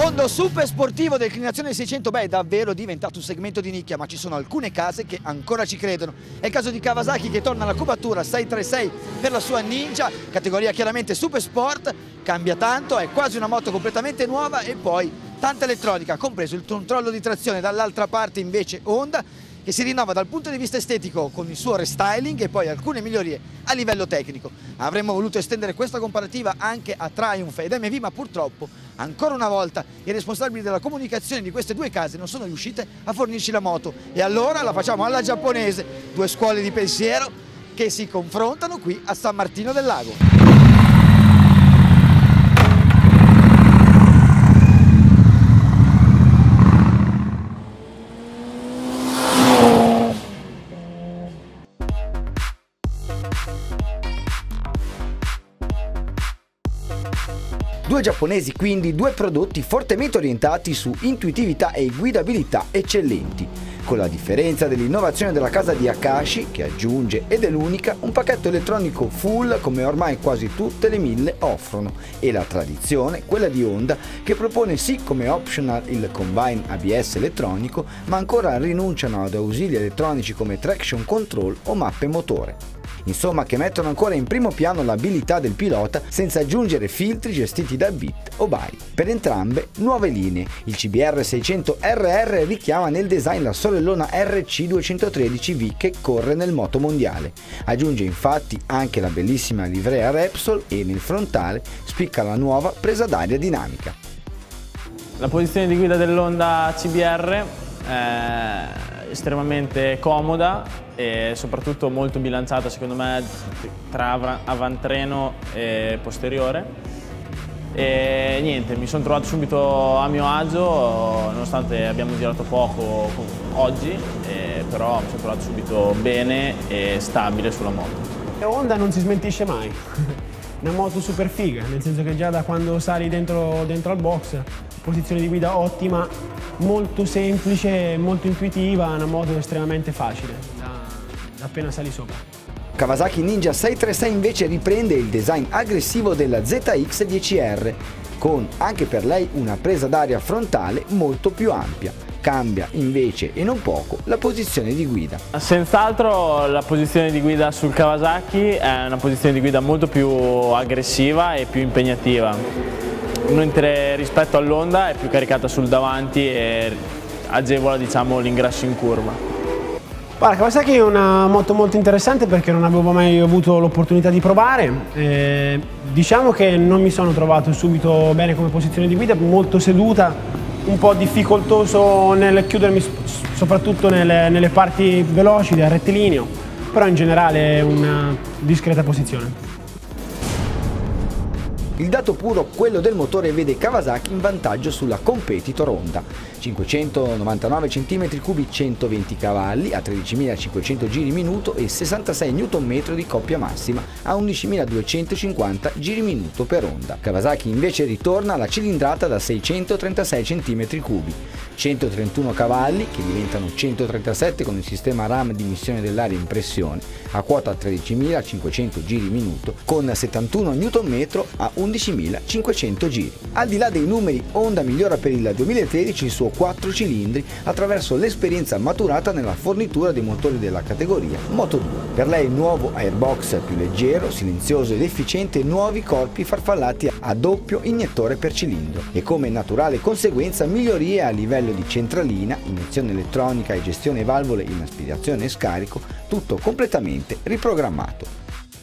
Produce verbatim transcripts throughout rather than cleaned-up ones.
Mondo super sportivo declinazione seicento, beh, è davvero diventato un segmento di nicchia, ma ci sono alcune case che ancora ci credono. È il caso di Kawasaki, che torna alla cubatura sei tre sei per la sua Ninja, categoria chiaramente super sport, cambia tanto, è quasi una moto completamente nuova e poi tanta elettronica, compreso il controllo di trazione. Dall'altra parte invece Honda, che si rinnova dal punto di vista estetico con il suo restyling e poi alcune migliorie a livello tecnico. Avremmo voluto estendere questa comparativa anche a Triumph ed M V, ma purtroppo ancora una volta i responsabili della comunicazione di queste due case non sono riuscite a fornirci la moto, e allora la facciamo alla giapponese, due scuole di pensiero che si confrontano qui a San Martino del Lago. Due giapponesi, quindi due prodotti fortemente orientati su intuitività e guidabilità eccellenti, con la differenza dell'innovazione della casa di Akashi, che aggiunge, ed è l'unica, un pacchetto elettronico full come ormai quasi tutte le mille offrono, e la tradizione, quella di Honda, che propone sì come optional il Combine A B S elettronico, ma ancora rinunciano ad ausili elettronici come traction control o mappe motore. Insomma, che mettono ancora in primo piano l'abilità del pilota senza aggiungere filtri gestiti da bit o byte. Per entrambe nuove linee, il C B R seicento R R richiama nel design la sorellona R C duecentotredici V che corre nel moto mondiale. Aggiunge infatti anche la bellissima livrea Repsol e nel frontale spicca la nuova presa d'aria dinamica. La posizione di guida dell'Honda C B R è estremamente comoda e soprattutto molto bilanciata, secondo me, tra avantreno e posteriore. E niente, mi sono trovato subito a mio agio, nonostante abbiamo girato poco oggi, eh, però mi sono trovato subito bene e stabile sulla moto. Honda non si smentisce mai, una moto super figa, nel senso che già da quando sali dentro, dentro al box, posizione di guida ottima, molto semplice, molto intuitiva, una moto estremamente facile da, da appena sali sopra. Kawasaki Ninja sei tre sei invece riprende il design aggressivo della Z X dieci R, con anche per lei una presa d'aria frontale molto più ampia. Cambia invece, e non poco, la posizione di guida. Senz'altro la posizione di guida sul Kawasaki è una posizione di guida molto più aggressiva e più impegnativa. Mentre rispetto all'Honda è più caricata sul davanti e agevola, diciamo, l'ingresso in curva. Guarda, Kawasaki è una moto molto interessante perché non avevo mai avuto l'opportunità di provare. Eh, diciamo che non mi sono trovato subito bene come posizione di guida, molto seduta, un po' difficoltoso nel chiudermi soprattutto nelle, nelle parti veloci del rettilineo, però in generale è una discreta posizione. Il dato puro, quello del motore, vede Kawasaki in vantaggio sulla competitor Honda. cinquecentonovantanove centimetri cubi, centoventi cavalli a tredicimilacinquecento giri minuto e sessantasei newton metri di coppia massima a undicimiladuecentocinquanta giri minuto per Honda. Kawasaki invece ritorna alla cilindrata da seicentotrentasei centimetri cubi, centotrentuno cavalli che diventano centotrentasette con il sistema RAM di missione dell'aria in pressione a quota tredicimilacinquecento giri minuto con settantuno newton metri a undicimilacinquecento giri. Al di là dei numeri, Honda migliora per il duemilatredici il suo quattro cilindri attraverso l'esperienza maturata nella fornitura dei motori della categoria Moto due. Per lei il nuovo airbox più leggero, silenzioso ed efficiente e nuovi corpi farfallati a doppio iniettore per cilindro e come naturale conseguenza migliorie a livello di centralina, iniezione elettronica e gestione valvole in aspirazione e scarico, tutto completamente riprogrammato.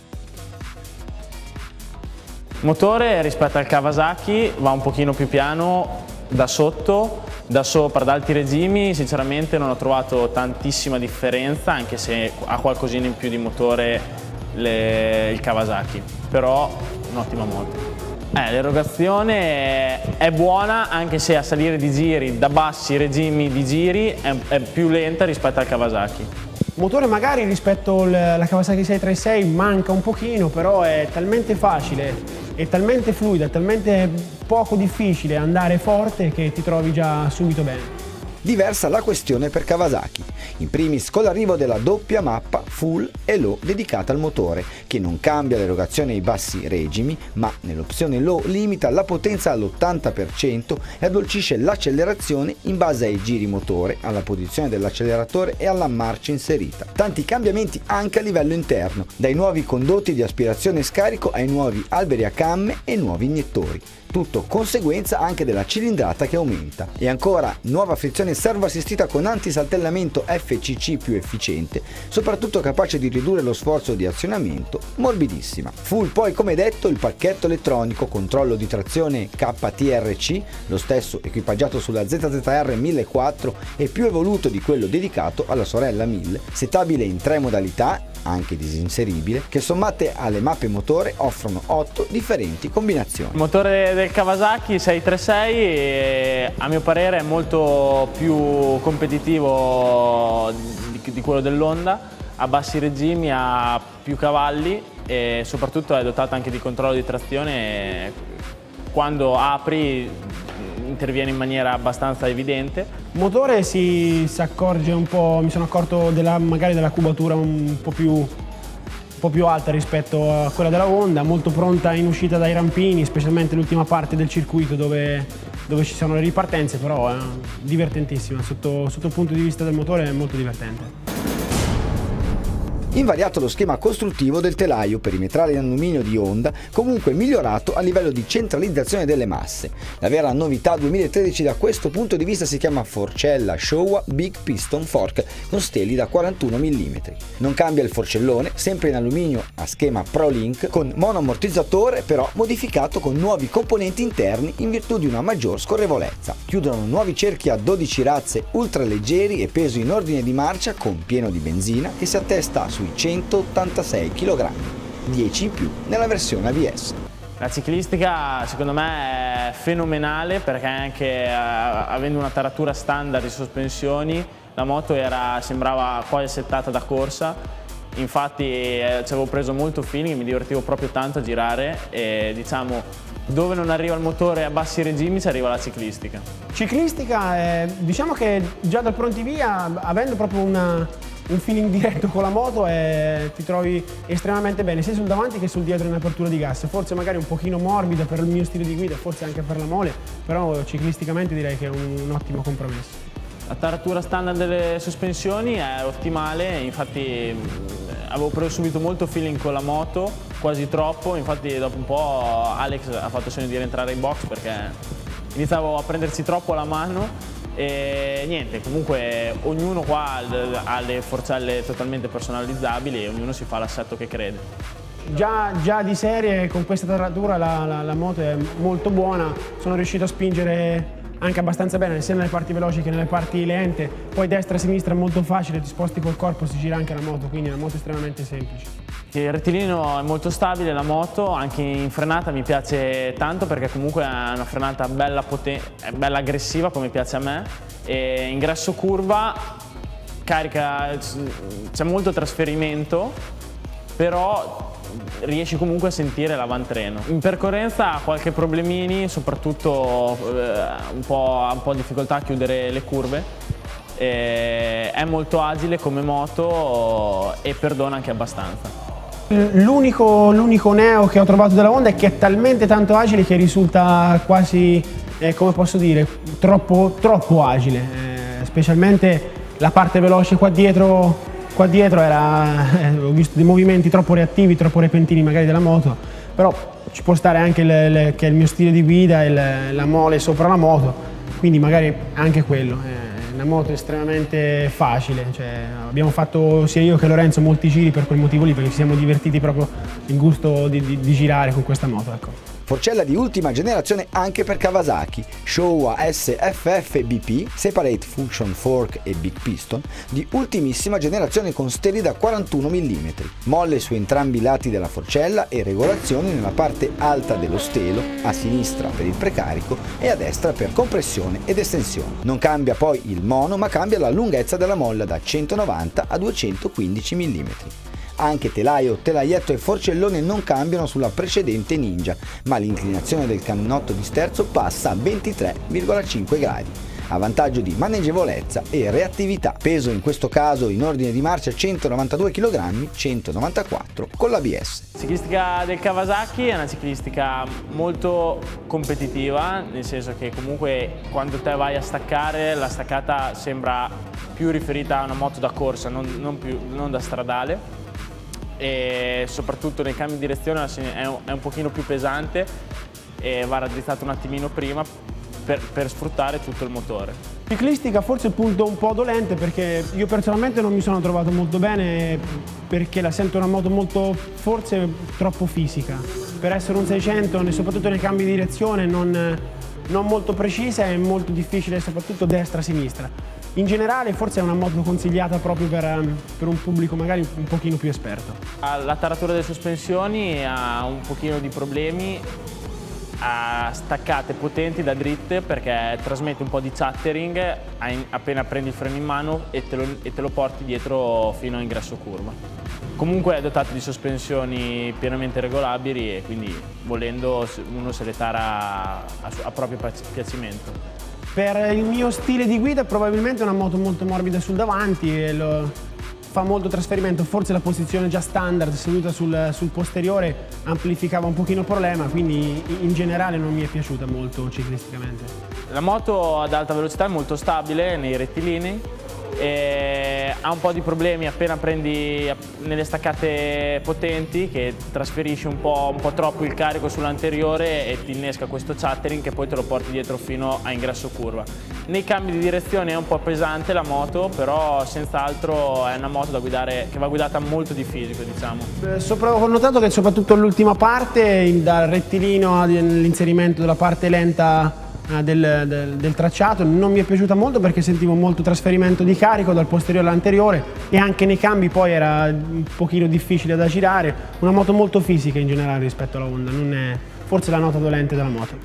Motore rispetto al Kawasaki va un pochino più piano da sotto, da sopra, da alti regimi sinceramente non ho trovato tantissima differenza, anche se ha qualcosina in più di motore le, il Kawasaki, però un'ottima moto. Eh, l'erogazione è buona, anche se a salire di giri da bassi regimi di giri è, è più lenta rispetto al Kawasaki. Motore magari rispetto alla Kawasaki sei tre sei manca un pochino, però è talmente facile, è talmente fluida, è talmente poco difficile andare forte che ti trovi già subito bene. Diversa la questione per Kawasaki, in primis con l'arrivo della doppia mappa full e low dedicata al motore, che non cambia l'erogazione ai bassi regimi, ma nell'opzione low limita la potenza all'ottanta per cento e addolcisce l'accelerazione in base ai giri motore, alla posizione dell'acceleratore e alla marcia inserita. Tanti cambiamenti anche a livello interno, dai nuovi condotti di aspirazione e scarico ai nuovi alberi a camme e nuovi iniettori. Tutto conseguenza anche della cilindrata che aumenta. E ancora nuova frizione servo assistita con antisaltellamento F C C più efficiente, soprattutto capace di ridurre lo sforzo di azionamento, morbidissima. Full poi come detto il pacchetto elettronico controllo di trazione K T R C, lo stesso equipaggiato sulla Z Z R millequattrocento e più evoluto di quello dedicato alla sorella mille, setabile in tre modalità, anche disinseribile, che sommate alle mappe motore offrono otto differenti combinazioni. Il motore del Kawasaki sei tre sei e, a mio parere è molto più competitivo di, di quello dell'Honda, a bassi regimi, ha più cavalli e soprattutto è dotato anche di controllo di trazione. Quando apri interviene in maniera abbastanza evidente. Il motore si, si accorge un po', mi sono accorto della, magari della cubatura un po' più, un po' più alta rispetto a quella della Honda, molto pronta in uscita dai rampini, specialmente l'ultima parte del circuito dove, dove ci sono le ripartenze, però è divertentissima, sotto, sotto il punto di vista del motore è molto divertente. Invariato lo schema costruttivo del telaio perimetrale in alluminio di Honda, comunque migliorato a livello di centralizzazione delle masse. La vera novità duemilatredici da questo punto di vista si chiama Forcella Showa Big Piston Fork con steli da quarantuno millimetri. Non cambia il forcellone, sempre in alluminio a schema ProLink, con monoammortizzatore però modificato con nuovi componenti interni in virtù di una maggior scorrevolezza. Chiudono nuovi cerchi a dodici razze ultraleggeri e peso in ordine di marcia con pieno di benzina che si attesta su sui centottantasei chilogrammi, dieci in più nella versione A B S. La ciclistica secondo me è fenomenale perché anche eh, avendo una taratura standard di sospensioni la moto era, sembrava quasi settata da corsa, infatti eh, ci avevo preso molto feeling, mi divertivo proprio tanto a girare e diciamo dove non arriva il motore a bassi regimi ci arriva la ciclistica. Ciclistica, eh, diciamo che già dal pronti via, avendo proprio una un feeling diretto con la moto e ti trovi estremamente bene sia sul davanti che sul dietro in apertura di gas, forse magari un pochino morbida per il mio stile di guida, forse anche per la mole, però ciclisticamente direi che è un, un ottimo compromesso. La taratura standard delle sospensioni è ottimale, infatti avevo preso subito molto feeling con la moto, quasi troppo, infatti dopo un po' Alex ha fatto segno di rientrare in box perché iniziavo a prendersi troppo la mano. E niente, comunque ognuno qua ha le forcelle totalmente personalizzabili e ognuno si fa l'assetto che crede. Già, già di serie con questa taratura la, la, la moto è molto buona, sono riuscito a spingere anche abbastanza bene sia nelle parti veloci che nelle parti lente, poi destra e sinistra è molto facile, ti sposti col corpo, si gira anche la moto, quindi è una moto estremamente semplice. Il rettilineo è molto stabile, la moto anche in frenata mi piace tanto perché comunque è una frenata bella, è bella aggressiva come piace a me e ingresso curva carica, c'è molto trasferimento però riesci comunque a sentire l'avantreno. In percorrenza ha qualche problemini, soprattutto eh, un po', ha un po' difficoltà a chiudere le curve. E è molto agile come moto e perdona anche abbastanza. L'unico, l'unico neo che ho trovato della Honda è che è talmente tanto agile che risulta quasi, eh, come posso dire, troppo, troppo agile, eh, specialmente la parte veloce qua dietro, qua dietro era, eh, ho visto dei movimenti troppo reattivi, troppo repentini magari della moto, però ci può stare anche le, le, che è il mio stile di guida e la mole sopra la moto, quindi magari anche quello. Eh. Una moto estremamente facile, cioè, abbiamo fatto sia io che Lorenzo molti giri per quel motivo lì, perché ci siamo divertiti proprio il gusto di, di, di girare con questa moto. Ecco. Forcella di ultima generazione anche per Kawasaki, Showa S F F B P, Separate Function Fork e Big Piston, di ultimissima generazione con steli da quarantuno millimetri, molle su entrambi i lati della forcella e regolazioni nella parte alta dello stelo, a sinistra per il precarico e a destra per compressione ed estensione. Non cambia poi il mono ma cambia la lunghezza della molla da centonovanta a duecentoquindici millimetri. Anche telaio, telaietto e forcellone non cambiano sulla precedente Ninja, ma l'inclinazione del cannotto di sterzo passa a ventitré virgola cinque gradi. a vantaggio di maneggevolezza e reattività. Peso in questo caso in ordine di marcia centonovantadue chilogrammi, centonovantaquattro con l'A B S. La ciclistica del Kawasaki è una ciclistica molto competitiva, nel senso che comunque quando te vai a staccare la staccata sembra più riferita a una moto da corsa, non, non, più, non da stradale, e soprattutto nei cambi di direzione è un, è un pochino più pesante e va raddrizzato un attimino prima per, per sfruttare tutto il motore. Ciclistica forse il punto un po' dolente, perché io personalmente non mi sono trovato molto bene, perché la sento una moto molto, forse troppo fisica per essere un seicento, soprattutto nei cambi di direzione non, non molto precisa e molto difficile, soprattutto destra-sinistra. In generale forse è una moto consigliata proprio per, per un pubblico magari un pochino più esperto. La taratura delle sospensioni ha un pochino di problemi, ha staccate potenti da dritte perché trasmette un po' di chattering appena prendi il freno in mano e te lo, e te lo porti dietro fino a ingresso curva. Comunque è dotato di sospensioni pienamente regolabili e quindi volendo uno se le tara a, a proprio piacimento. Per il mio stile di guida probabilmente è una moto molto morbida sul davanti e lo, fa molto trasferimento, forse la posizione già standard seduta sul, sul posteriore amplificava un pochino il problema, quindi in generale non mi è piaciuta molto ciclisticamente. La moto ad alta velocità è molto stabile nei rettilinei e ha un po' di problemi appena prendi nelle staccate potenti, che trasferisci un po', un po' troppo il carico sull'anteriore e ti innesca questo chattering che poi te lo porti dietro fino a ingresso curva. Nei cambi di direzione è un po' pesante la moto, però senz'altro è una moto da guidare, che va guidata molto di fisico, diciamo. Eh, sopra, ho notato che soprattutto l'ultima parte, dal rettilino all'inserimento della parte lenta Del, del, del tracciato, non mi è piaciuta molto perché sentivo molto trasferimento di carico dal posteriore all'anteriore e anche nei cambi poi era un pochino difficile da girare. Una moto molto fisica in generale rispetto alla Honda, non è forse la nota dolente della moto.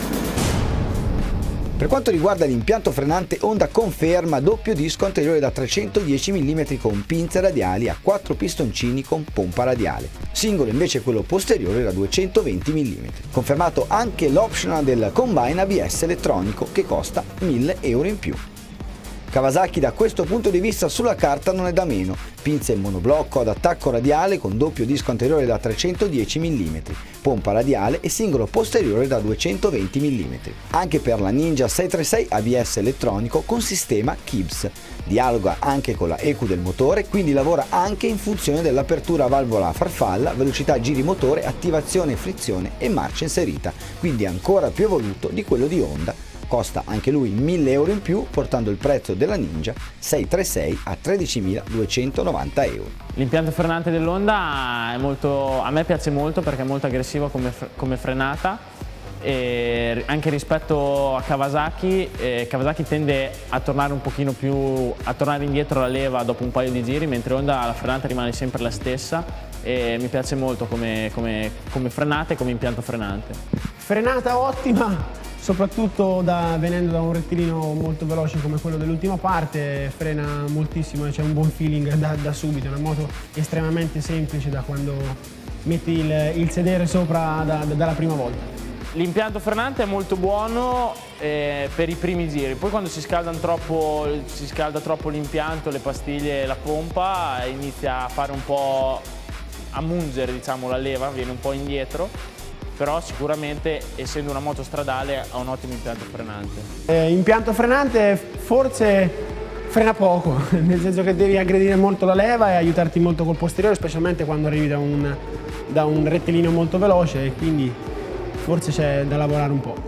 Per quanto riguarda l'impianto frenante, Honda conferma doppio disco anteriore da trecentodieci millimetri con pinze radiali a quattro pistoncini con pompa radiale, singolo invece quello posteriore da duecentoventi millimetri. Confermato anche l'optional del Combine A B S elettronico che costa mille euro in più. Kawasaki da questo punto di vista sulla carta non è da meno, pinze in monoblocco ad attacco radiale con doppio disco anteriore da trecentodieci millimetri, pompa radiale e singolo posteriore da duecentoventi millimetri. Anche per la Ninja seicentotrentasei A B S elettronico con sistema K I B S, dialoga anche con la E Q U del motore, quindi lavora anche in funzione dell'apertura a valvola a farfalla, velocità giri motore, attivazione frizione e marcia inserita, quindi ancora più evoluto di quello di Honda. Costa anche lui mille euro in più, portando il prezzo della Ninja seicentotrentasei a tredicimiladuecentonovanta euro. L'impianto frenante dell'Honda è molto, a me piace molto perché è molto aggressivo come, come frenata, e anche rispetto a Kawasaki, eh, Kawasaki tende a tornare un pochino più, a tornare indietro la leva dopo un paio di giri, mentre Honda la frenata rimane sempre la stessa e mi piace molto come, come, come frenata e come impianto frenante. Frenata ottima! Soprattutto da, venendo da un rettilino molto veloce come quello dell'ultima parte, frena moltissimo e c'è un buon feeling da, da subito, è una moto estremamente semplice da quando metti il, il sedere sopra da, da, dalla prima volta. L'impianto frenante è molto buono eh, per i primi giri, poi quando si, troppo, si scalda troppo l'impianto, le pastiglie e la pompa, inizia a fare un po' a mungere, diciamo, la leva, viene un po' indietro. Però sicuramente, essendo una moto stradale, ha un ottimo impianto frenante. Eh, impianto frenante forse frena poco, nel senso che devi aggredire molto la leva e aiutarti molto col posteriore, specialmente quando arrivi da un, da un rettilineo molto veloce, e quindi forse c'è da lavorare un po'.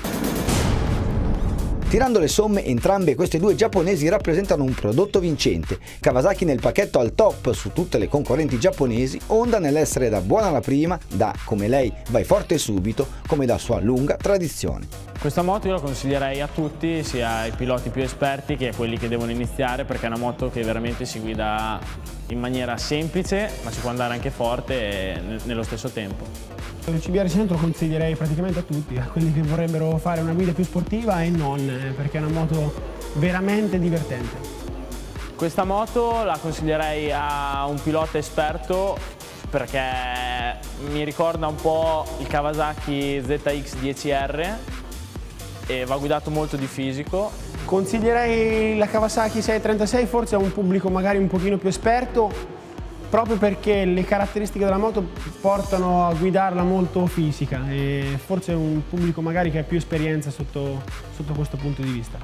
Tirando le somme, entrambe queste due giapponesi rappresentano un prodotto vincente. Kawasaki nel pacchetto al top su tutte le concorrenti giapponesi, Honda nell'essere da buona alla prima, da come lei vai forte subito, come da sua lunga tradizione. Questa moto io la consiglierei a tutti, sia ai piloti più esperti che a quelli che devono iniziare, perché è una moto che veramente si guida in maniera semplice, ma si può andare anche forte nello stesso tempo. Il C B R cento lo consiglierei praticamente a tutti, a quelli che vorrebbero fare una guida più sportiva e non, perché è una moto veramente divertente. Questa moto la consiglierei a un pilota esperto perché mi ricorda un po' il Kawasaki Z X dieci R e va guidato molto di fisico Consiglierei la Kawasaki sei trentasei forse a un pubblico magari un pochino più esperto, proprio perché le caratteristiche della moto portano a guidarla molto fisica e forse un pubblico magari che ha più esperienza sotto, sotto questo punto di vista.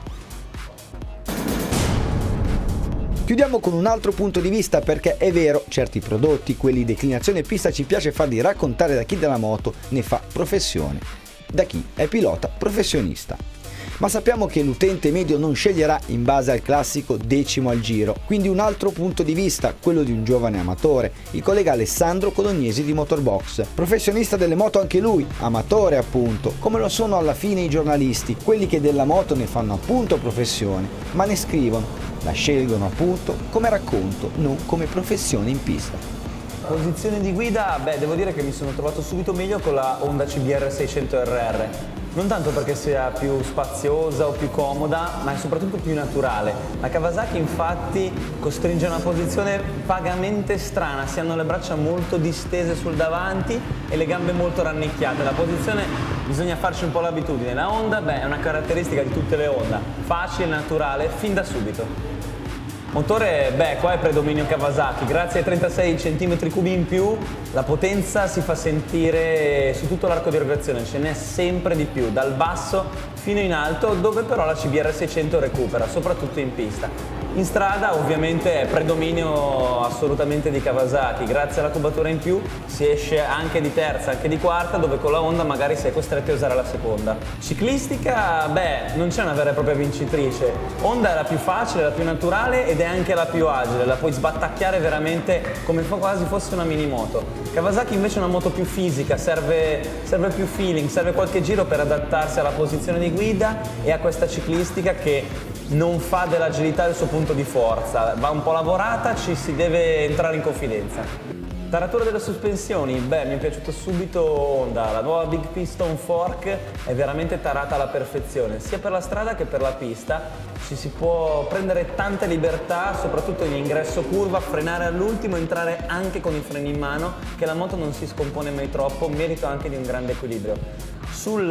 Chiudiamo con un altro punto di vista, perché è vero, certi prodotti, quelli di declinazione pista, ci piace farli raccontare da chi della moto ne fa professione, da chi è pilota professionista. Ma sappiamo che l'utente medio non sceglierà in base al classico decimo al giro, quindi un altro punto di vista, quello di un giovane amatore, il collega Alessandro Colognesi di Motorbox, professionista delle moto anche lui, amatore appunto, come lo sono alla fine i giornalisti, quelli che della moto ne fanno appunto professione, ma ne scrivono, la scelgono appunto come racconto, non come professione in pista. Posizione di guida, beh, devo dire che mi sono trovato subito meglio con la Honda C B R seicento R R. Non tanto perché sia più spaziosa o più comoda, ma è soprattutto più naturale. La Kawasaki infatti costringe a una posizione vagamente strana, si hanno le braccia molto distese sul davanti e le gambe molto rannicchiate. La posizione bisogna farci un po' l'abitudine. La Honda, beh, è una caratteristica di tutte le Honda, facile, naturale, fin da subito. Motore, beh, qua è predominio Kawasaki, grazie ai trentasei centimetri cubi in più la potenza si fa sentire su tutto l'arco di rotazione, ce n'è sempre di più, dal basso fino in alto, dove però la C B R seicento recupera, soprattutto in pista. In strada ovviamente è predominio assolutamente di Kawasaki, grazie alla cubatura in più si esce anche di terza, anche di quarta, dove con la Honda magari sei costretti a usare la seconda. Ciclistica, beh, non c'è una vera e propria vincitrice, Honda è la più facile, la più naturale ed è anche la più agile, la puoi sbattacchiare veramente come quasi fosse una mini moto. Kawasaki invece è una moto più fisica, serve, serve più feeling, serve qualche giro per adattarsi alla posizione di guida e a questa ciclistica che non fa dell'agilità il suo punto di forza, va un po' lavorata, ci si deve entrare in confidenza. Taratura delle sospensioni, beh, mi è piaciuto subito Honda, la nuova Big Piston Fork è veramente tarata alla perfezione, sia per la strada che per la pista, ci si può prendere tante libertà, soprattutto in ingresso curva, frenare all'ultimo, entrare anche con i freni in mano, che la moto non si scompone mai troppo, merito anche di un grande equilibrio. Sul,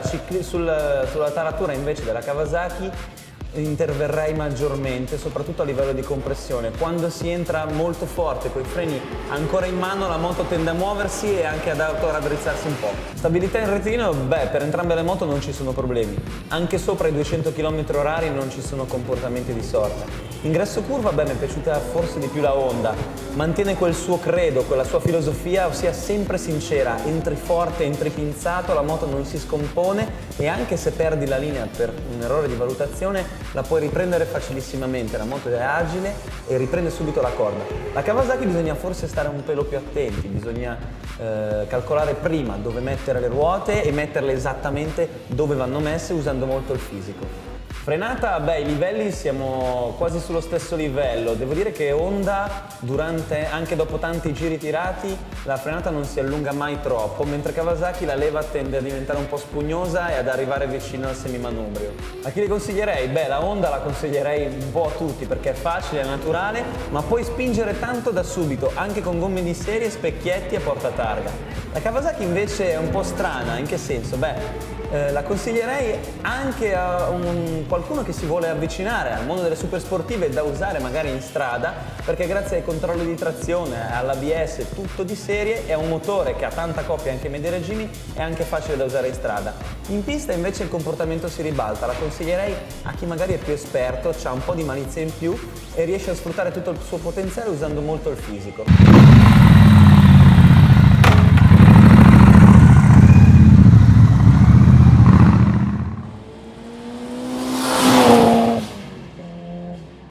sul, sulla taratura invece della Kawasaki interverrei maggiormente, soprattutto a livello di compressione. Quando si entra molto forte con i freni ancora in mano la moto tende a muoversi e anche ad autoraddrizzarsi un po'. Stabilità in rettilineo, beh, per entrambe le moto non ci sono problemi. Anche sopra i duecento chilometri orari non ci sono comportamenti di sorta. Ingresso curva, beh, mi è piaciuta forse di più la Honda. Mantiene quel suo credo, quella sua filosofia, ossia sempre sincera. Entri forte, entri pinzato, la moto non si scompone e anche se perdi la linea per un errore di valutazione la puoi riprendere facilissimamente, la moto è agile e riprende subito la corda. La Kawasaki bisogna forse stare un pelo più attenti, bisogna eh, calcolare prima dove mettere le ruote e metterle esattamente dove vanno messe usando molto il fisico. Frenata, beh, i livelli siamo quasi sullo stesso livello. Devo dire che Honda, durante, anche dopo tanti giri tirati, la frenata non si allunga mai troppo, mentre Kawasaki la leva tende a diventare un po' spugnosa e ad arrivare vicino al semimanubrio. A chi le consiglierei? Beh, la Honda la consiglierei un po' a tutti perché è facile, è naturale, ma puoi spingere tanto da subito, anche con gomme di serie, specchietti e portatarga. La Kawasaki invece è un po' strana, in che senso? Beh, Eh, la consiglierei anche a un, qualcuno che si vuole avvicinare al mondo delle super sportive da usare magari in strada, perché grazie ai controlli di trazione, all'A B S, tutto di serie, è un motore che ha tanta coppia anche ai medi regimi, è anche facile da usare in strada. In pista invece il comportamento si ribalta, la consiglierei a chi magari è più esperto, ha un po' di malizia in più e riesce a sfruttare tutto il suo potenziale usando molto il fisico.